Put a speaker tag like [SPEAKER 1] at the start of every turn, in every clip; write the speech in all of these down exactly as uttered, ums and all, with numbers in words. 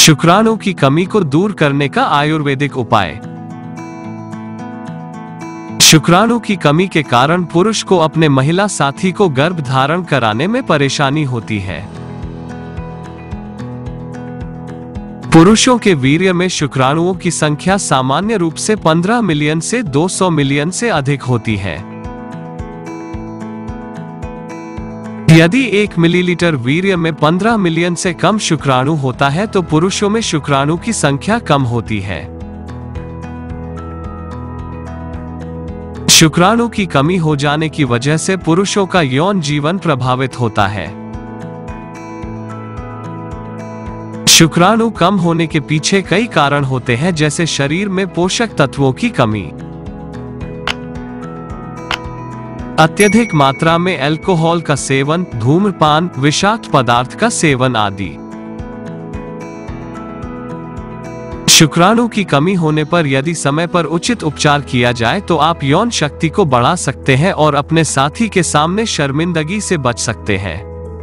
[SPEAKER 1] शुक्राणु की कमी को दूर करने का आयुर्वेदिक उपाय। शुक्राणु की कमी के कारण पुरुष को अपने महिला साथी को गर्भ धारण कराने में परेशानी होती है। पुरुषों के वीर्य में शुक्राणुओं की संख्या सामान्य रूप से पंद्रह मिलियन से दो सौ मिलियन से अधिक होती है। यदि एक मिलीलीटर वीर्य में पंद्रह मिलियन से कम शुक्राणु होता है तो पुरुषों में शुक्राणु की संख्या कम होती है। शुक्राणु की कमी हो जाने की वजह से पुरुषों का यौन जीवन प्रभावित होता है। शुक्राणु कम होने के पीछे कई कारण होते हैं, जैसे शरीर में पोषक तत्वों की कमी, अत्यधिक मात्रा में अल्कोहल का सेवन, धूम्रपान, विषाक्त पदार्थ का सेवन आदि। शुक्राणु की कमी होने पर यदि समय पर उचित उपचार किया जाए तो आप यौन शक्ति को बढ़ा सकते हैं और अपने साथी के सामने शर्मिंदगी से बच सकते हैं।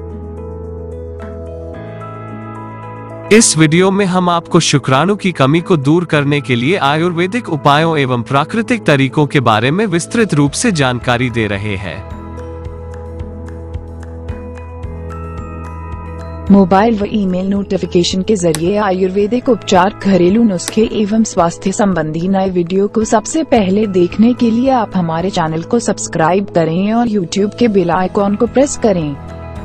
[SPEAKER 1] इस वीडियो में हम आपको शुक्राणु की कमी को दूर करने के लिए आयुर्वेदिक उपायों एवं प्राकृतिक तरीकों के बारे में विस्तृत रूप से जानकारी दे रहे हैं।
[SPEAKER 2] मोबाइल व ईमेल नोटिफिकेशन के जरिए आयुर्वेदिक उपचार, घरेलू नुस्खे एवं स्वास्थ्य संबंधी नए वीडियो को सबसे पहले देखने के लिए आप हमारे चैनल को सब्सक्राइब करें और यूट्यूब के बेल आइकॉन को प्रेस करें।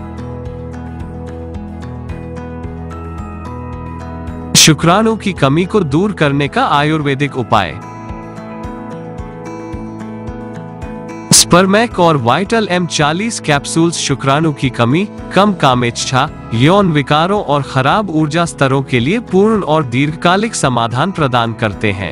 [SPEAKER 1] शुक्राणु की कमी को दूर करने का आयुर्वेदिक उपाय। स्पर्मैक और वाइटल एम चालीस कैप्सूल्स शुक्राणु की कमी, कम कामेच्छा, यौन विकारों और खराब ऊर्जा स्तरों के लिए पूर्ण और दीर्घकालिक समाधान प्रदान करते हैं।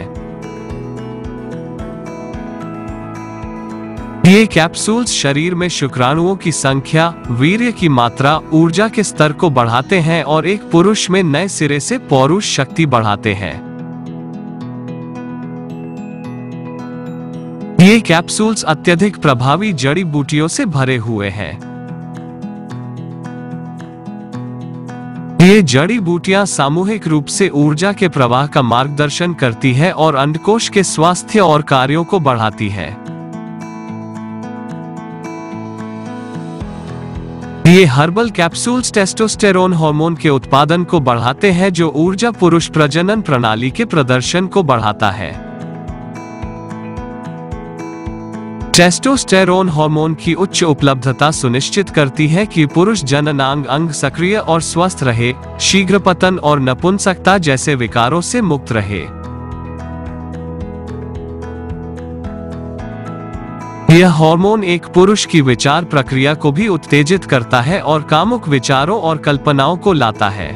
[SPEAKER 1] ये कैप्सूल्स शरीर में शुक्राणुओं की संख्या, वीर्य की मात्रा, ऊर्जा के स्तर को बढ़ाते हैं और एक पुरुष में नए सिरे से पौरुष शक्ति बढ़ाते हैं। ये कैप्सूल्स अत्यधिक प्रभावी जड़ी बूटियों से भरे हुए हैं। ये जड़ी बूटियां सामूहिक रूप से ऊर्जा के प्रवाह का मार्गदर्शन करती है और अंडकोश के स्वास्थ्य और कार्यों को बढ़ाती है। ये हर्बल कैप्सूल्स टेस्टोस्टेरोन हार्मोन के उत्पादन को बढ़ाते हैं, जो ऊर्जा पुरुष प्रजनन प्रणाली के प्रदर्शन को बढ़ाता है। टेस्टोस्टेरोन हार्मोन की उच्च उपलब्धता सुनिश्चित करती है कि पुरुष जननांग अंग सक्रिय और स्वस्थ रहे, शीघ्र पतन और नपुंसकता जैसे विकारों से मुक्त रहे। यह हार्मोन एक पुरुष की विचार प्रक्रिया को भी उत्तेजित करता है और कामुक विचारों और कल्पनाओं को लाता है,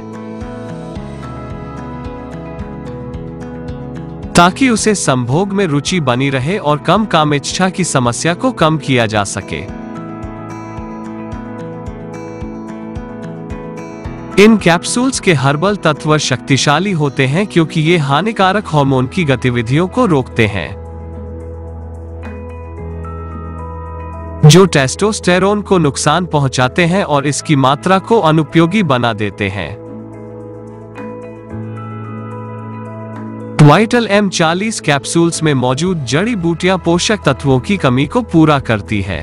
[SPEAKER 1] ताकि उसे संभोग में रुचि बनी रहे और कम कामेच्छा की समस्या को कम किया जा सके। इन कैप्सूल्स के हर्बल तत्व शक्तिशाली होते हैं क्योंकि ये हानिकारक हार्मोन की गतिविधियों को रोकते हैं, जो टेस्टोस्टेरोन को नुकसान पहुंचाते हैं और इसकी मात्रा को अनुपयोगी बना देते हैं। वाइटल एम चालीस कैप्सूल्स में मौजूद जड़ी बूटियां पोषक तत्वों की कमी को पूरा करती है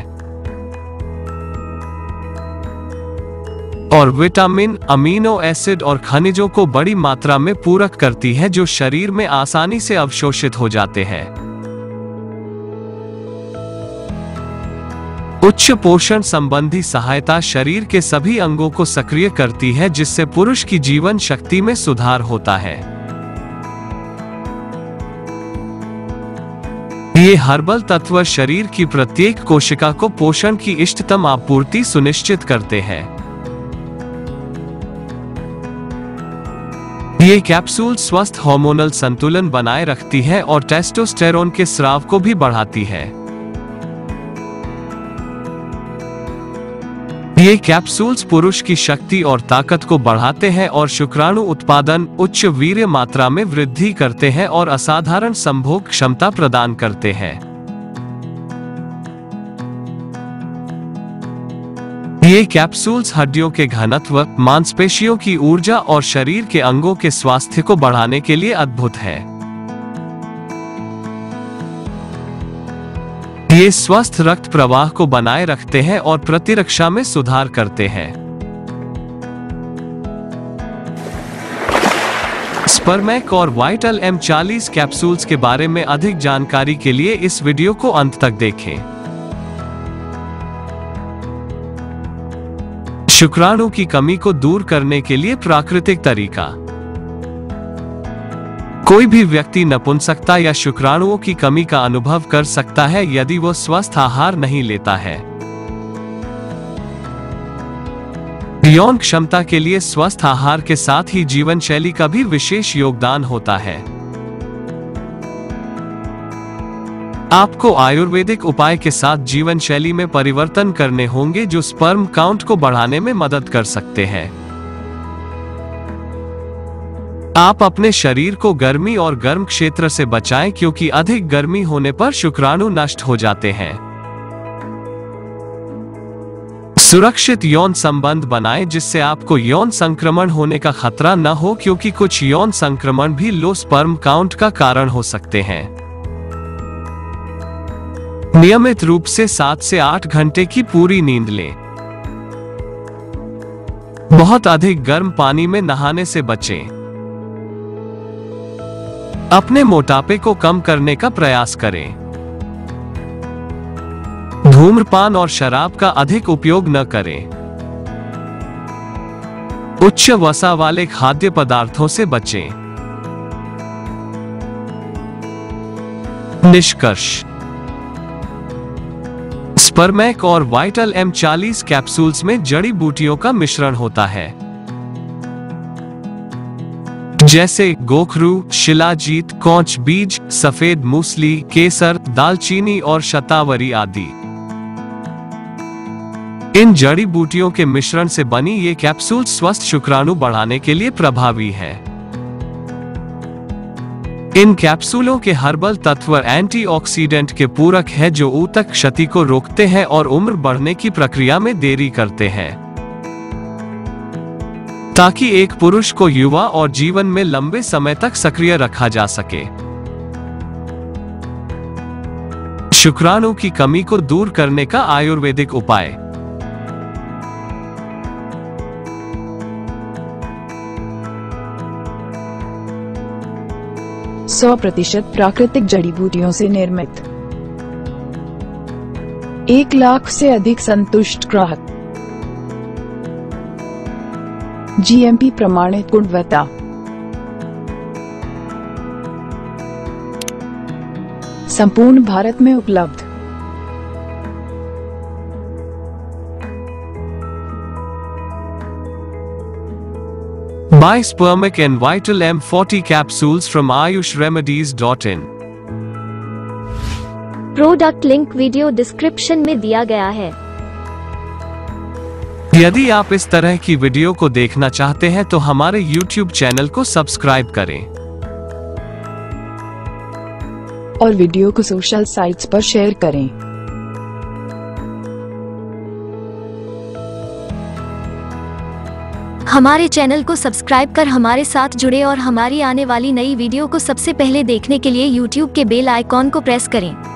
[SPEAKER 1] और विटामिन, अमीनो एसिड और खनिजों को बड़ी मात्रा में पूरक करती है, जो शरीर में आसानी से अवशोषित हो जाते हैं। उच्च पोषण संबंधी सहायता शरीर के सभी अंगों को सक्रिय करती है, जिससे पुरुष की जीवन शक्ति में सुधार होता है। ये हर्बल तत्व शरीर की प्रत्येक कोशिका को पोषण की इष्टतम आपूर्ति सुनिश्चित करते हैं। ये कैप्सूल स्वस्थ हार्मोनल संतुलन बनाए रखती है और टेस्टोस्टेरोन के स्राव को भी बढ़ाती है। ये कैप्सूल्स पुरुष की शक्ति और ताकत को बढ़ाते हैं और शुक्राणु उत्पादन, उच्च वीर्य मात्रा में वृद्धि करते हैं और असाधारण संभोग क्षमता प्रदान करते हैं। ये कैप्सूल्स हड्डियों के घनत्व, मांसपेशियों की ऊर्जा और शरीर के अंगों के स्वास्थ्य को बढ़ाने के लिए अद्भुत है। ये स्वस्थ रक्त प्रवाह को बनाए रखते हैं और प्रतिरक्षा में सुधार करते हैं। स्पर्मैक और वाइटल एम चालीस कैप्सूल्स के बारे में अधिक जानकारी के लिए इस वीडियो को अंत तक देखें। शुक्राणु की कमी को दूर करने के लिए प्राकृतिक तरीका। कोई भी व्यक्ति नपुंसकता या शुक्राणुओं की कमी का अनुभव कर सकता है यदि वो स्वस्थ आहार नहीं लेता है। यौन क्षमता के लिए स्वस्थ आहार के साथ ही जीवन शैली का भी विशेष योगदान होता है। आपको आयुर्वेदिक उपाय के साथ जीवन शैली में परिवर्तन करने होंगे जो स्पर्म काउंट को बढ़ाने में मदद कर सकते हैं। आप अपने शरीर को गर्मी और गर्म क्षेत्र से बचाएं क्योंकि अधिक गर्मी होने पर शुक्राणु नष्ट हो जाते हैं। सुरक्षित यौन संबंध बनाएं जिससे आपको यौन संक्रमण होने का खतरा न हो क्योंकि कुछ यौन संक्रमण भी लो स्पर्म काउंट का कारण हो सकते हैं। नियमित रूप से सात से आठ घंटे की पूरी नींद लें। बहुत अधिक गर्म पानी में नहाने से बचें। अपने मोटापे को कम करने का प्रयास करें। धूम्रपान और शराब का अधिक उपयोग न करें। उच्च वसा वाले खाद्य पदार्थों से बचें। निष्कर्ष। स्पर्मैक और वाइटल एम चालीस कैप्सूल्स में जड़ी बूटियों का मिश्रण होता है जैसे गोखरू, शिलाजीत, कौच बीज, सफेद मूसली, केसर, दालचीनी और शतावरी आदि। इन जड़ी बूटियों के मिश्रण से बनी ये कैप्सूल स्वस्थ शुक्राणु बढ़ाने के लिए प्रभावी है। इन कैप्सूलों के हर्बल तत्व एंटीऑक्सीडेंट के पूरक है जो ऊतक क्षति को रोकते हैं और उम्र बढ़ने की प्रक्रिया में देरी करते हैं ताकि एक पुरुष को युवा और जीवन में लंबे समय तक सक्रिय रखा जा सके। शुक्राणु की कमी को दूर करने का आयुर्वेदिक उपाय।
[SPEAKER 2] सौ प्रतिशत प्राकृतिक जड़ी बूटियों से निर्मित। एक लाख से अधिक संतुष्ट ग्राहक। जीएमपी प्रमाणित गुणवत्ता। संपूर्ण भारत में उपलब्ध।
[SPEAKER 1] Buy Spermic and Vital M forty capsules from ayush remedies dot in।
[SPEAKER 3] Product link video description में दिया गया है।
[SPEAKER 1] यदि आप इस तरह की वीडियो को देखना चाहते हैं तो हमारे यूट्यूब चैनल को सब्सक्राइब करें
[SPEAKER 2] और वीडियो को सोशल साइट्स पर शेयर करें।
[SPEAKER 3] हमारे चैनल को सब्सक्राइब कर हमारे साथ जुड़े और हमारी आने वाली नई वीडियो को सबसे पहले देखने के लिए यूट्यूब के बेल आइकॉन को प्रेस करें।